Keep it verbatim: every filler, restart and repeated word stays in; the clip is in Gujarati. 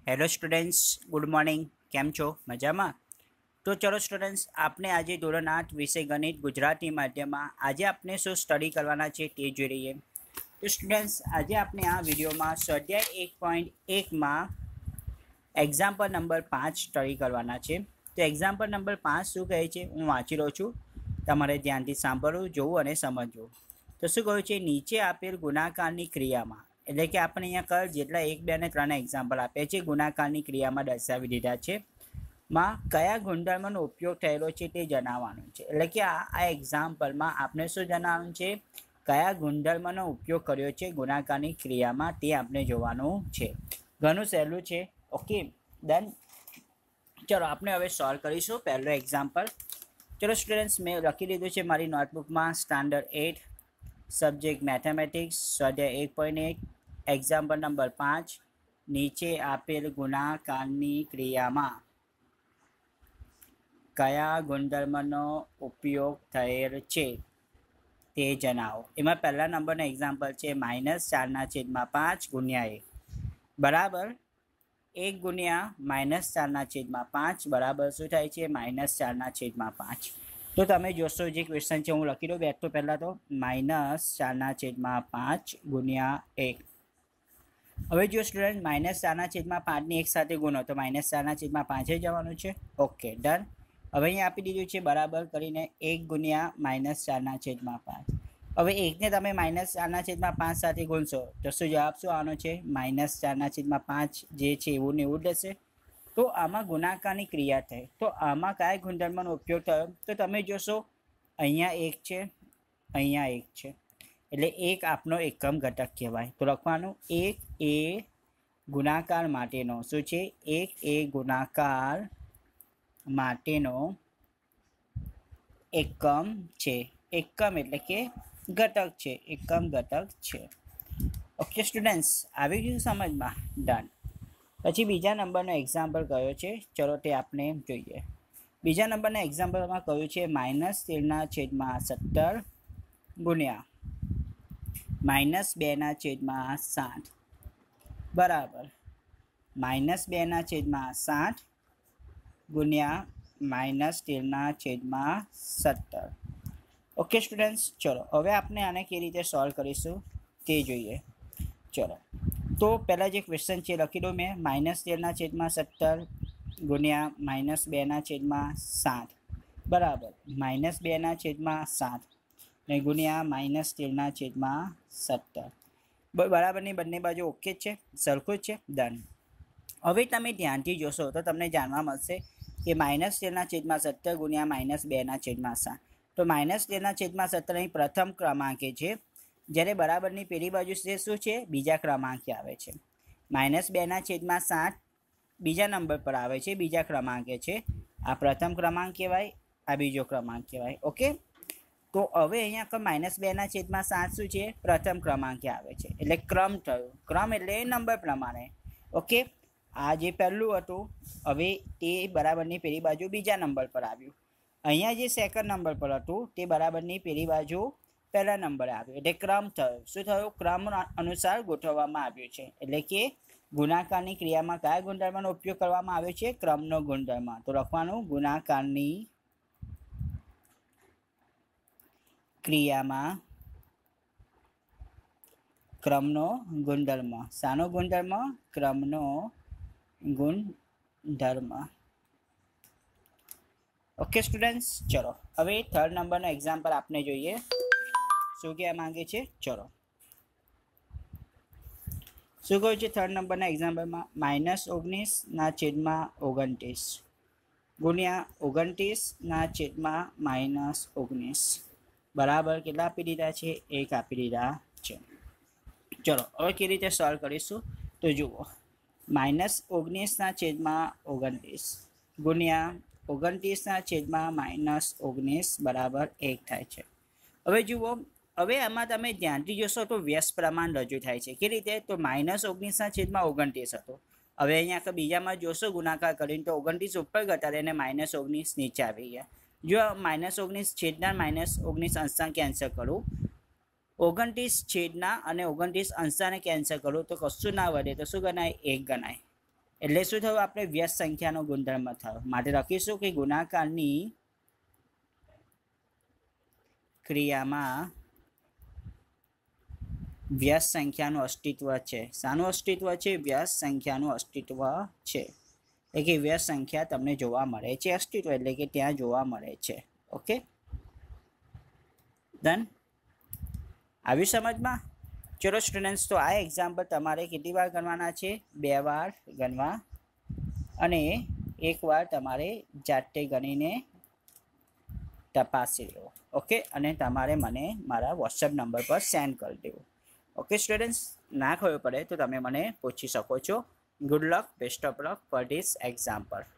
Hello students, good morning. કેમ છો? મજામાં? તો ચલો સ્ટુડન્ટ્સ, આપણે આજે ધોરણ આઠ વિષય ગણિત ગુજરાતી માધ્યમમાં આજે આપણે શું સ્ટડી કરવાના છે તે જોઈ રહીએ. તો સ્ટુડન્ટ્સ, આજે આપણે આ વિડીયોમાં સ્વાધ્યાય એક પોઈન્ટ એકમાં એક્ઝામ્પલ નંબર પાંચ સ્ટડી કરવાના છે. તો એક્ઝામ્પલ નંબર પાંચ શું કહે છે હું વાંચી રહ્યો છું, તમારે ધ્યાનથી સાંભળવું, જોવું અને સમજવું. તો શું કહ્યું છે? નીચે આપેલ ગુણાકારની ક્રિયામાં, એટલે કે આપણે અહીંયા કર જેટલા એક બે અને ત્રણ એક્ઝામ્પલ આપ્યા છે ગુણાકારની ક્રિયામાં દર્શાવી દીધા છે, માં કયા ગુણધર્મનો ઉપયોગ થયેલો છે તે જણાવવાનું છે. એટલે કે આ આ એક્ઝામ્પલમાં આપણે શું જણાવવાનું છે? કયા ગુણધર્મનો ઉપયોગ કર્યો છે ગુણાકારની ક્રિયામાં તે આપણે જોવાનું છે. ઘણું સહેલું છે. Okay, done. ચલો આપણે હવે સોલ્વ કરીશું પહેલો એક્ઝામ્પલ. ચલો સ્ટુડન્ટ્સ, મેં લખી દીધું છે મારી નોટબુકમાં સ્ટાન્ડર્ડ એટ, સબ્જેક્ટ મેથેમેટિક્સ, સ્વાધ્યાય એક પોઈન્ટ એક, એક્ઝામ્પલ નંબર પાંચ. નીચે આપેલ ગુણાકારની ક્રિયામાં કયા ગુણધર્મનો ઉપયોગ થયેલ છે તે જણાવો. એમાં પહેલા નંબરનો એક્ઝામ્પલ છે માઇનસ ચારના છેદમાં પાંચ ગુણ્યા એક બરાબર એક ગુણ્યા માઇનસ ચારના છેદમાં પાંચ બરાબર શું થાય છે? માઇનસ ચારના છેદમાં પાંચ. તો તમે જોશો જે ક્વેશ્ચન છે હું લખી દઉં બેઠ તો પહેલાં તો માઇનસ ચારના છેદમાં પાંચ ગુણ્યા એક. હવે જો સ્ટુડન્ટ માઇનસ ચારના છેદમાં પાંચની એક સાથે ગુણો તો માઇનસ ચારના છેદમાં પાંચે જવાનું છે. Okay, done. હવે અહીંયા આપી દીધું છે બરાબર કરીને એક ગુણ્યા માઇનસ ચારના છેદમાં પાંચ. હવે એકને તમે માઇનસ ચારના છેદમાં પાંચ સાથે ગુણશો તો શું જવાબ શું આવવાનો છે? માઇનસ ચારના છેદમાં પાંચ જે છે એવું ને એવું જ રહેશે. તો આમાં ગુણાકારની ક્રિયા થઈ, તો આમાં કયા ગુણધર્મનો ઉપયોગ થયો? તો તમે જોશો અહીંયા એક છે, અહીંયા એક છે, એટલે એક આપનો એકમ ઘટક કહેવાય. તો લખવાનું એક એ ગુણાકાર માટેનો શું છે? એક એ ગુણાકાર માટેનો એકમ છે. એકમ એટલે કે ઘટક છે, એકમ ઘટક છે. ઓકે સ્ટુડન્ટ્સ, આવી ગયું સમજમાં? ડન. પછી બીજા નંબરનો એક્ઝામ્પલ કયો છે ચલો તે આપણે જોઈએ. બીજા નંબરના એક્ઝામ્પલમાં કહ્યું છે માઇનસ તેરના છેદમાં સત્તર ગુણ્યા માઇનસ બેના છેદમાં સાઠ બરાબર માઇનસ બેના છેદમાં સાઠ ગુણ્યા માઇનસ તેરના છેદમાં સત્તર. ઓકે સ્ટુડન્ટ્સ, ચલો હવે આપણે આને કેવી રીતે સોલ્વ કરીશું તે જોઈએ. ચલો તો પહેલાં જે ક્વેશ્ચન છે લખી દઉં મેં, માઇનસ તેરના છેદમાં સત્તર ગુણ્યા માઇનસ બેના છેદમાં સાઠ બરાબર માઇનસ બેના છેદમાં સાઠ ને ગુણ્યા માઇનસ તેરના છેદમાં સત્તર. બરાબરની બંને બાજુ ઓકે જ છે, સરખું જ છે, ડન. હવે તમે ધ્યાનથી જોશો તો તમને જાણવા મળશે કે માઇનસ તેરના છેદમાં સત્તર ગુણ્યા માઇનસ બેના છેદમાં સાઠ. તો માઇનસ તેરના છેદમાં સત્તર અહીં પ્રથમ ક્રમાંકે છે, જ્યારે બરાબરની પેલી બાજુ તે શું છે? બીજા ક્રમાંકે આવે છે. માઇનસ બેના છેદમાં સાઠ બીજા નંબર પર આવે છે, બીજા ક્રમાંકે છે. આ પ્રથમ ક્રમાંક કહેવાય, આ બીજો ક્રમાંક કહેવાય. ઓકે, તો હવે અહીંયા માઇનસ બેના છેદમાં સાત શું છે? પ્રથમ ક્રમાંકે આવે છે, એટલે ક્રમ થયો. ક્રમ એટલે નંબર પ્રમાણે. ઓકે, આ જે પહેલું હતું હવે તે બરાબરની પેલી બાજુ બીજા નંબર પર આવ્યું. અહીંયા જે સેકન્ડ નંબર પર હતું તે બરાબરની પેલી બાજુ પહેલા નંબરે આવ્યું, એટલે ક્રમ થયો. શું થયું? ક્રમ અનુસાર ગોઠવવામાં આવ્યું છે. એટલે કે ગુણાકારની ક્રિયામાં કયા ગુણધર્મનો ઉપયોગ કરવામાં આવ્યો છે? ક્રમનો ગુણધર્મ. તો લખવાનું ગુણાકારની ક્રિયામાં ક્રમનો ગુણધર્મ. શાનો ગુણધર્મ? ક્રમનો ગુણધર્મ. ઓકે સ્ટુડન્ટ્સ, ચલો હવે થર્ડ નંબરનો એક્ઝામ્પલ આપણે જોઈએ શું કહેવા માંગે છે. ચલો શું કહ્યું છે થર્ડ નંબરના એક્ઝામ્પલમાં? માઇનસ ઓગણીસના છેદમાં ઓગણત્રીસ ગુણ્યા ઓગણત્રીસના છેદમાં માઇનસ ઓગણીસ બરાબર કેટલા આપી દીધા છે? એક આપી દીધા છે. ચલો હવે કેવી રીતે સોલ્વ કરીશું તો જુઓ, માઇનસ ઓગણીસના છેદમાં ઓગણત્રીસ ગુણ્યા ઓગણત્રીસના છેદમાં માઇનસ ઓગણીસ બરાબર એક થાય છે. હવે જુઓ, હવે આમાં તમે ધ્યાનથી જોશો તો વ્યસ્ત પ્રમાણ રજૂ થાય છે. કેવી રીતે? તો માઇનસ ઓગણીસના છેદમાં ઓગણત્રીસ હતો. હવે અહીંયા બીજામાં જોશો ગુણાકાર કરીને તો ઓગણત્રીસ ઉપર ઘટાડે અને માઇનસ ઓગણીસ નીચે આવી ગયા. જો માઇનસ ઓગણીસ છેદના માઇનસ ઓગણીસ અંશના કેન્સલ કરું ઓગણત્રીસ છેદના અને ઓગણત્રીસ અંશાને કેન્સલ કરું તો કશું ના વધે તો શું ગણાય? એક ગણાય. એટલે શું થયું? આપણે વ્યસ્ત સંખ્યાનો ગુણધર્મ થયો. માટે લખીશું કે ગુણાકારની ક્રિયામાં વ્યસ્ત સંખ્યાનું અસ્તિત્વ છે. શાનું અસ્તિત્વ છે? વ્યસ્ત સંખ્યાનું અસ્તિત્વ છે. એટલે કે વ્યસ્ત સંખ્યા તમને જોવા મળે છે. અસ્તિત્વ એટલે કે ત્યાં જોવા મળે છે. Okay, done. આવી સમજમાં? ચલો સ્ટુડન્ટ્સ, તો આ એક્ઝામ્પલ તમારે કેટલી વાર ગણવાના છે? બે વાર ગણવા અને એક વાર તમારે જાતે ગણીને તપાસી લો. ઓકે, અને તમારે મને મારા વોટ્સએપ નંબર પર સેન્ડ કરી દેવું. ઓકે સ્ટુડન્ટ્સ, ના ખબર પડે તો તમે મને પૂછી શકો છો. Good luck, best of luck for this example.